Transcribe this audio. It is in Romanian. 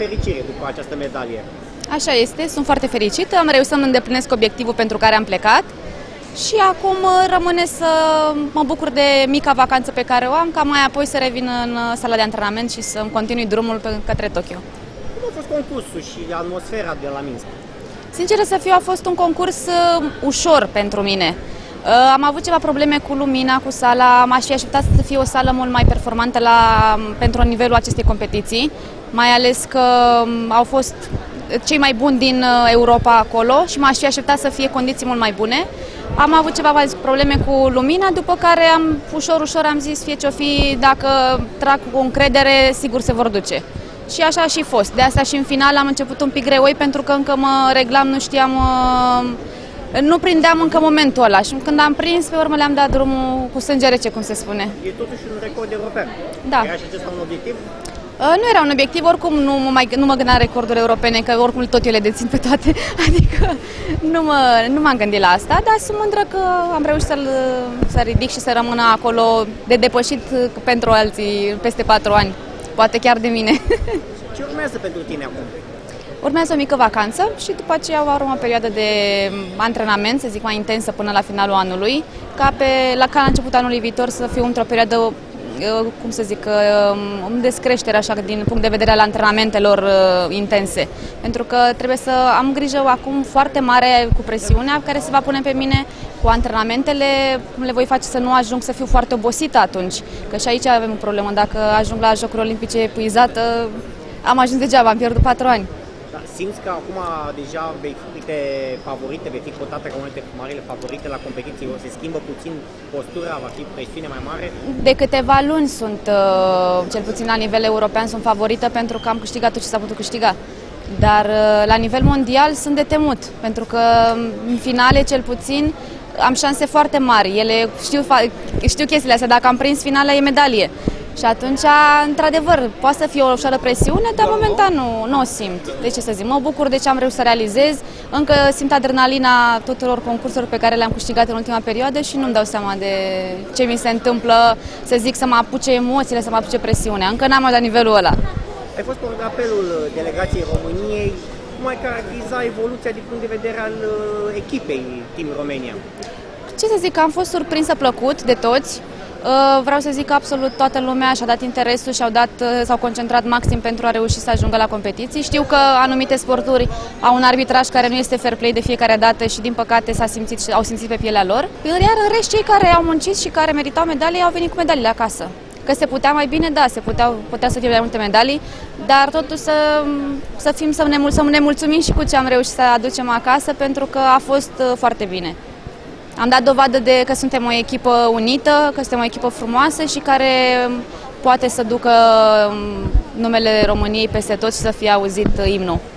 fericire după această medalie. Așa este, sunt foarte fericită, am reușit să-mi îndeplinesc obiectivul pentru care am plecat și acum rămâne să mă bucur de mica vacanță pe care o am, ca mai apoi să revin în sala de antrenament și să-mi continui drumul către Tokyo. Cum a fost concursul și atmosfera de la Minsk? Sincer să fiu, a fost un concurs ușor pentru mine. Am avut ceva probleme cu lumina, cu sala, m-aș fi așteptat să fie o sală mult mai performantă pentru nivelul acestei competiții, mai ales că au fost cei mai buni din Europa acolo și m-aș fi așteptat să fie condiții mult mai bune. Am avut ceva probleme cu lumina, după care ușor am zis, fie ce-o fi, dacă trag cu încredere, sigur se vor duce. Și așa a și fost. De asta și în final am început un pic greoi pentru că încă mă reglam, nu știam, nu prindeam încă momentul ăla și când am prins, pe urmă le-am dat drumul cu sânge rece, cum se spune. E totuși un record european. Da. Era și acesta un obiectiv? Nu era un obiectiv, oricum nu mă gândeam recorduri europene, că oricum tot eu le dețin pe toate, adică nu m-am gândit la asta, dar sunt mândră că am reușit să ridic și să rămână acolo de depășit pentru alții peste 4 ani, poate chiar de mine. Ce urmează pentru tine acum? Urmează o mică vacanță și după aceea va urma o perioadă de antrenament, să zic mai intensă până la finalul anului, ca la începutul anului viitor să fiu într-o perioadă, cum să zic, în descreștere așa din punct de vedere al antrenamentelor intense. Pentru că trebuie să am grijă acum foarte mare cu presiunea care se va pune pe mine, cu antrenamentele, cum le voi face să nu ajung să fiu foarte obosită atunci. Că și aici avem o problemă, dacă ajung la Jocuri Olimpice epuizată, am ajuns degeaba, am pierdut 4 ani. Da, simți că acum deja vei fi favorite, vei fi cotată ca unele marile favorite la competiție, o se schimbă puțin postura, va fi presiune mai mare? De câteva luni sunt, cel puțin la nivel european, sunt favorită pentru că am câștigat tot ce s-a putut câștiga. Dar la nivel mondial sunt de temut, pentru că în finale, cel puțin, am șanse foarte mari. Știu chestiile astea, dacă am prins finala e medalie. Și atunci, într-adevăr, poate să fie o ușoară presiune, dar momentan nu o simt. De ce să zic? Mă bucur de ce am reușit să realizez. Încă simt adrenalina tuturor concursurilor pe care le-am câștigat în ultima perioadă și nu-mi dau seama de ce mi se întâmplă, să zic, să mă apuce emoțiile, să mă apuce presiunea. Încă n-am la nivelul ăla. Ai fost pe apelul delegației României. Cum ai caracteriza evoluția din punct de vedere al echipei Team Romania? Ce să zic, am fost surprinsă plăcut de toți. Vreau să zic că absolut toată lumea și-a dat interesul și s-au concentrat maxim pentru a reuși să ajungă la competiții. Știu că anumite sporturi au un arbitraj care nu este fair play de fiecare dată și din păcate au simțit pe pielea lor. Iar în rest, cei care au muncit și care meritau medalii au venit cu medaliile acasă. Că se putea mai bine, da, putea să fie mai multe medalii, dar totuși să ne mulțumim și cu ce am reușit să aducem acasă, pentru că a fost foarte bine. Am dat dovadă că suntem o echipă unită, că suntem o echipă frumoasă și care poate să ducă numele României peste tot și să fie auzit imnul.